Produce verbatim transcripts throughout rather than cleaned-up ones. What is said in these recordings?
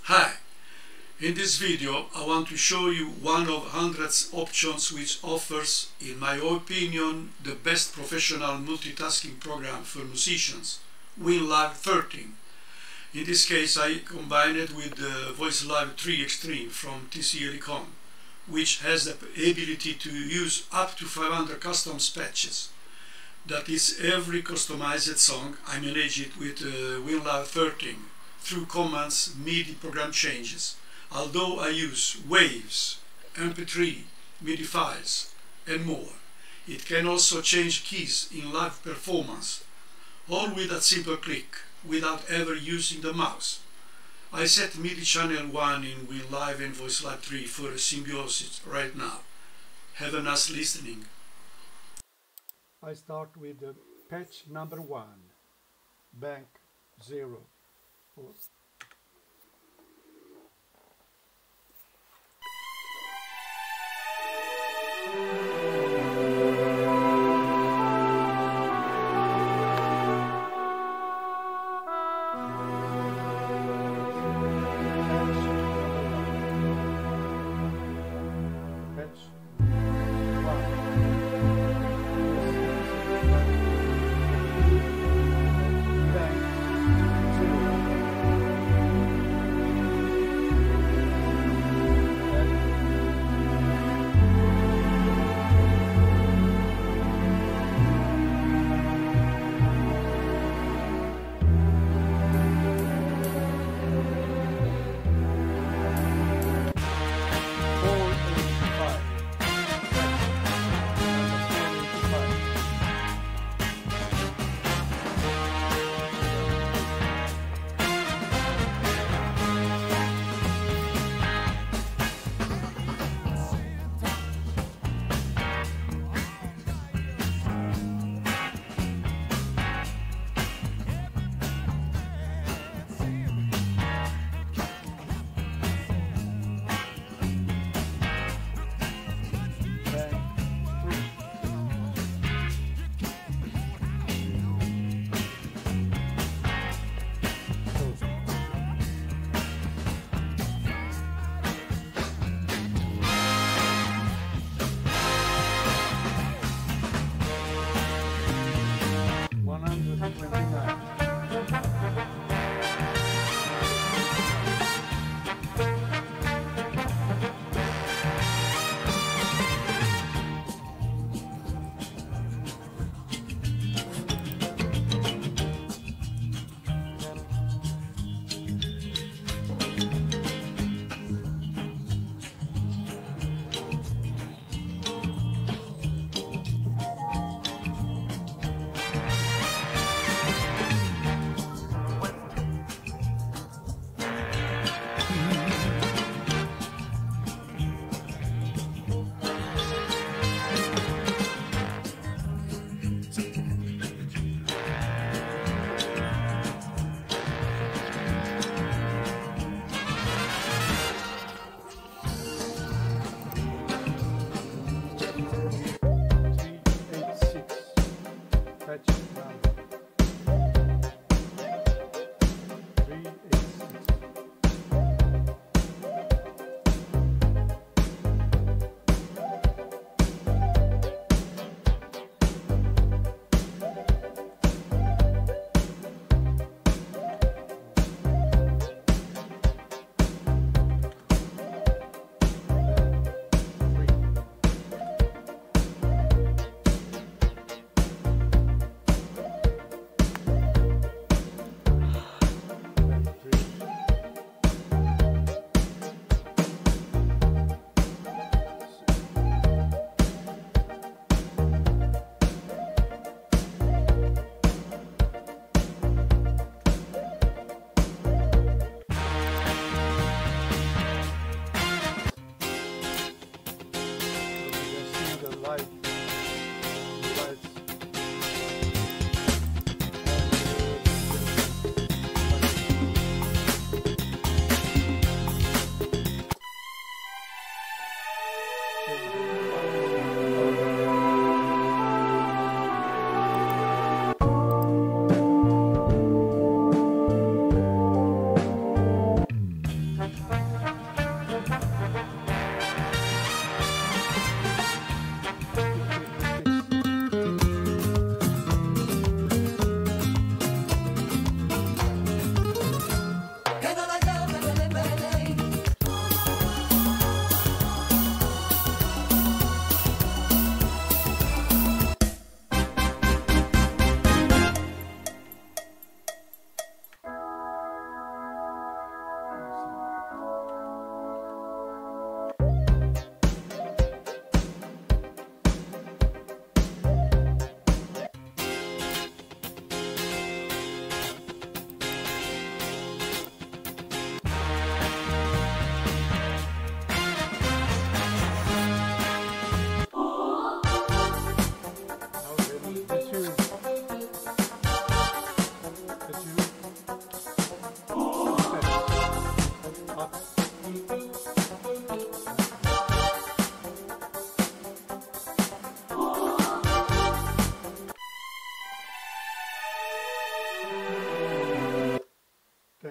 Hi! In this video I want to show you one of hundreds options which offers, in my opinion, the best professional multitasking program for musicians, Winlive thirteen. In this case I combine it with the Voicelive Extreme from T C Helicon, which has the ability to use up to five hundred custom patches. That is, every customized song I manage it with uh, Winlive thirteen through commands, midi program changes. Although I use waves, M P three, midi files and more. It can also change keys in live performance, all with a simple click, without ever using the mouse. I set midi channel one in Winlive and Voicelive three for a symbiosis right now. Have a nice listening. I start with the patch number one, bank zero. Four.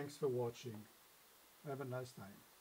Thanks for watching. Have a nice time.